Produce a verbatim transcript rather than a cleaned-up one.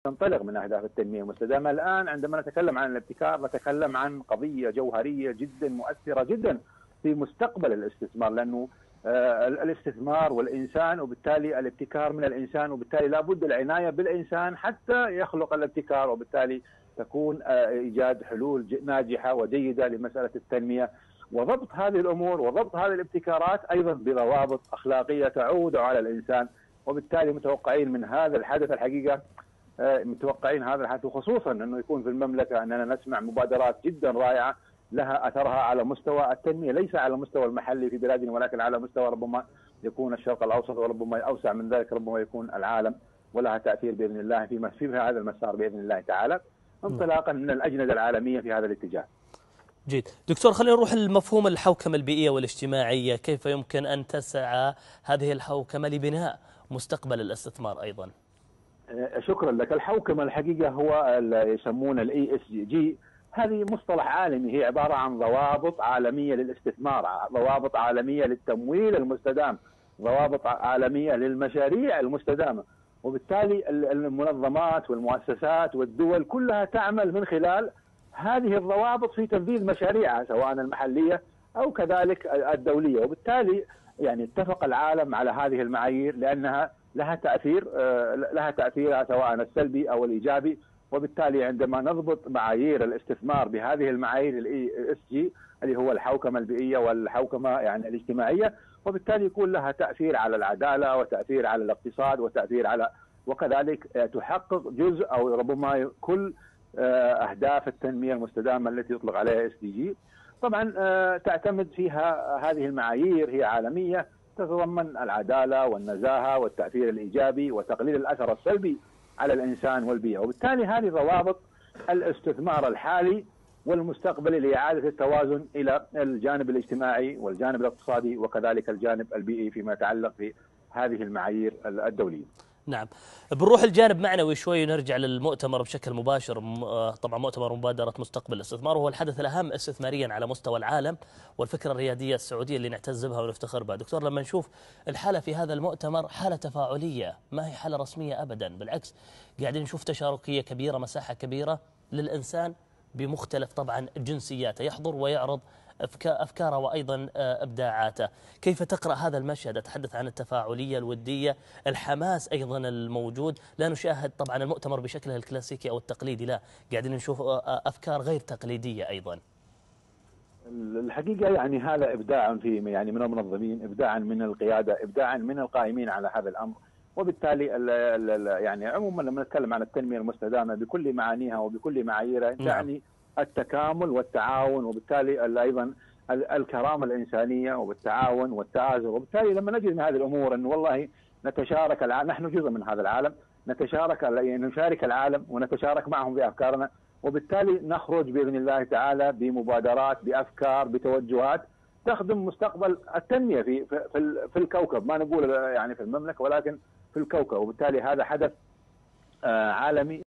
تنطلق من أهداف التنمية المستدامة. الآن عندما نتكلم عن الابتكار نتكلم عن قضية جوهرية جدا مؤثرة جدا في مستقبل الاستثمار، لأنه الاستثمار والإنسان وبالتالي الابتكار من الإنسان، وبالتالي لابد العناية بالإنسان حتى يخلق الابتكار، وبالتالي تكون إيجاد حلول ناجحة وجيدة لمسألة التنمية، وضبط هذه الأمور وضبط هذه الابتكارات أيضا بضوابط أخلاقية تعود على الإنسان. وبالتالي متوقعين من هذا الحدث الحقيقة متوقعين هذا الحدث، وخصوصا أنه يكون في المملكة أننا نسمع مبادرات جدا رائعة لها أثرها على مستوى التنمية، ليس على المستوى المحلي في بلادنا ولكن على مستوى ربما يكون الشرق الأوسط، وربما أوسع من ذلك ربما يكون العالم، ولها تأثير بإذن الله في في هذا المسار بإذن الله تعالى، انطلاقا من الأجندة العالمية في هذا الاتجاه. جيد دكتور، خلينا نروح لمفهوم الحوكمة البيئية والاجتماعية، كيف يمكن أن تسعى هذه الحوكمة لبناء مستقبل الاستثمار أيضا؟ شكرا لك. الحوكمة الحقيقة هو يسمونه الاي اس جي، هذه مصطلح عالمي، هي عبارة عن ضوابط عالمية للاستثمار، ضوابط عالمية للتمويل المستدام، ضوابط عالمية للمشاريع المستدامة، وبالتالي المنظمات والمؤسسات والدول كلها تعمل من خلال هذه الضوابط في تنفيذ مشاريعها سواء المحلية أو كذلك الدولية. وبالتالي يعني اتفق العالم على هذه المعايير لأنها لها تأثير لها تأثيرها سواء السلبي أو الإيجابي. وبالتالي عندما نضبط معايير الاستثمار بهذه المعايير الاي اس جي اللي هو الحوكمة البيئية والحوكمة يعني الاجتماعية، وبالتالي يكون لها تأثير على العدالة وتأثير على الاقتصاد وتأثير على، وكذلك تحقق جزء أو ربما كل أهداف التنمية المستدامة التي يطلق عليها اس دي جي. طبعا تعتمد فيها هذه المعايير، هي عالمية، تتضمن العدالة والنزاهة والتأثير الإيجابي وتقليل الأثر السلبي على الإنسان والبيئة، وبالتالي هذه ضوابط الاستثمار الحالي والمستقبلي لإعادة التوازن إلى الجانب الاجتماعي والجانب الاقتصادي وكذلك الجانب البيئي فيما يتعلق في هذه المعايير الدولية. نعم، بنروح الجانب معنوي شوي ونرجع للمؤتمر بشكل مباشر. طبعا مؤتمر مبادرة مستقبل الاستثمار وهو الحدث الأهم استثماريا على مستوى العالم، والفكرة الريادية السعودية اللي نعتز بها ونفتخر بها. دكتور، لما نشوف الحالة في هذا المؤتمر حالة تفاعلية، ما هي حالة رسمية أبدا، بالعكس قاعدين نشوف تشاركية كبيرة، مساحة كبيرة للإنسان بمختلف طبعا جنسياته، يحضر ويعرض أفكاره وأيضا إبداعاته. كيف تقرأ هذا المشهد؟ أتحدث عن التفاعلية الودية، الحماس أيضا الموجود. لا نشاهد طبعا المؤتمر بشكله الكلاسيكي أو التقليدي، لا قاعدين نشوف أفكار غير تقليدية أيضا. الحقيقة يعني هذا إبداع في يعني من المنظمين، إبداعا من القيادة، إبداعا من القائمين على هذا الأمر. وبالتالي ال ال يعني عموما لما نتكلم عن التنمية المستدامة بكل معانيها وبكل معاييرها تعني التكامل والتعاون، وبالتالي ايضا الكرامه الانسانيه والتعاون والتآزر. وبالتالي لما نجد من هذه الامور انه والله نتشارك العالم، نحن جزء من هذا العالم، نتشارك نشارك العالم ونتشارك معهم بافكارنا، وبالتالي نخرج باذن الله تعالى بمبادرات، بافكار، بتوجهات تخدم مستقبل التنميه في في في الكوكب، ما نقول يعني في المملكه ولكن في الكوكب. وبالتالي هذا حدث عالمي